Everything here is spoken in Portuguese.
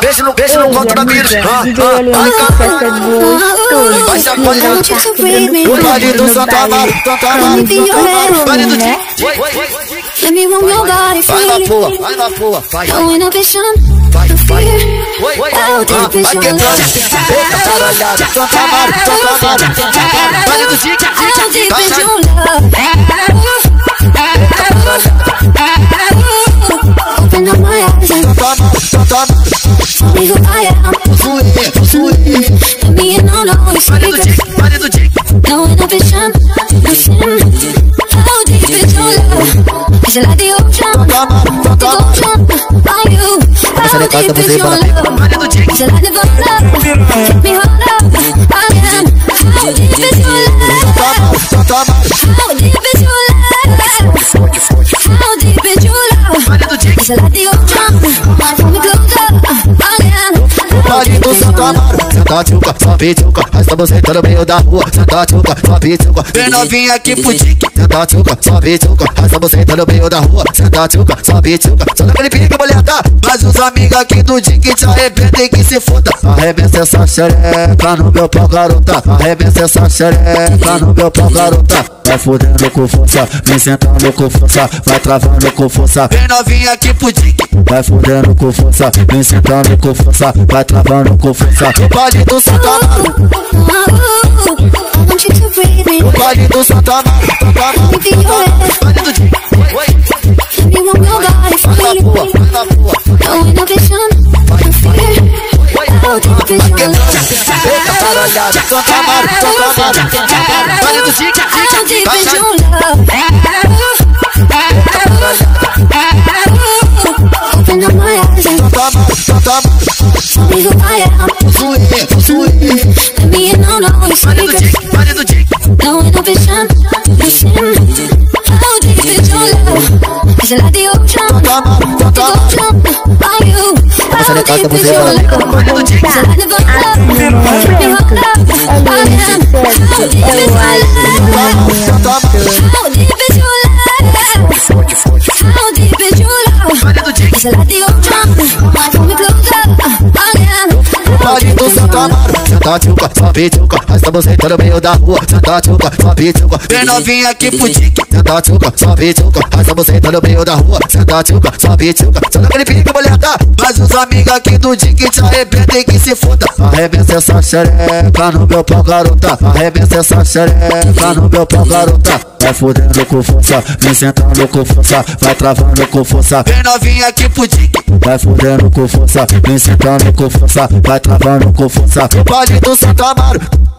beijo no canto da mira. Vai chacoalhar. O baile do Santa Amaro, baile do Dick. Let me warm your body, vai na porra, vai na porra, vai. Going up and shun, vai. How deep is your love? Eita caralhada, Santa Amaro, baile do Dick. How deep is your love? Open up my eyes and show me who I am. Let me in on all your secrets. Going up and shun, no sin. How deep is your love? Is it like the ocean? The ocean, are you? How deep is your love? Is it like the water? Take me harder, I am. How deep is your love? How deep is your love? How deep is your love? Is it like the ocean? Pull me closer, I am. Baile do Santa Amaro, senta tchuca, só pituca. Rasta você tá no meio da rua, senta tchuca, só pituca. Vem novinha aqui pro Dick, senta tchuca, só pituca. Rasta você tá no meio da rua, senta tchuca, só pituca. Só naquele pique, mulher, tá? Mas os amigos aqui do Dick te arrebentam que se foda. Arrebenta essa xereca no meu pau, garota. Arrebenta essa xereca no meu pau, garota. Vai fudendo com força, vem sentando com força, vai travando com força. Vem novinha aqui pro Dick, vai fudendo com força, vem sentando com força, vai travando com força. O baile do Santa Amaro, I want you to breathe me. o baile do Santa Amaro, baile do Dick. Let me warm your body, Vai na porra, vai na porra. going up and shun, no fear. How deep is your love? Eita caralhada, Santa Amaro, baile do Dick. How deep is your love? Open up my eyes and show me who I am. Let me in on all your secrets. Going up and shun, no sin. How deep is your love? Is it like the ocean? The ocean, are you? How deep is your love? Is it like the water? Take me harder, I am. How deep is your love? How deep is your love? How deep is your love? Is it like the ocean? Pull me closer, I am. Baile do Santa Amaro, senta tchuca, só pituca. Rasta você tá no meio da rua, senta tchuca, só pituca. Vem novinha aqui pro Dick, senta tchuca, só pituca. Rasta você tá no meio da rua, senta tchuca, só pituca. Só naquele pique, mulher, tá? Mas os amigos aqui do Dick te arrebentam que se foda. Arrebenta essa xereca no meu pau, garota. Arrebenta essa xereca no meu pau, garota. Vai fudendo com força, vem sentando com força, vai travando com força. Vem novinha aqui pro Dick, vai fudendo com força, vem sentando com força, vai travando com força. O baile do Santa Amaro,